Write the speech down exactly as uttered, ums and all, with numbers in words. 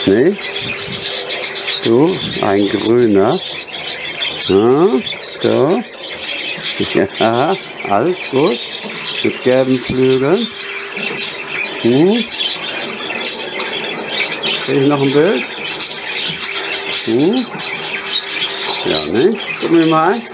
Nicht? So, ein grüner. Ja, so. Ja, alles gut. Mit gelben Flügeln. Hm. Sehe ich noch ein Bild? Hm. Ja, nicht? Guck mir mal.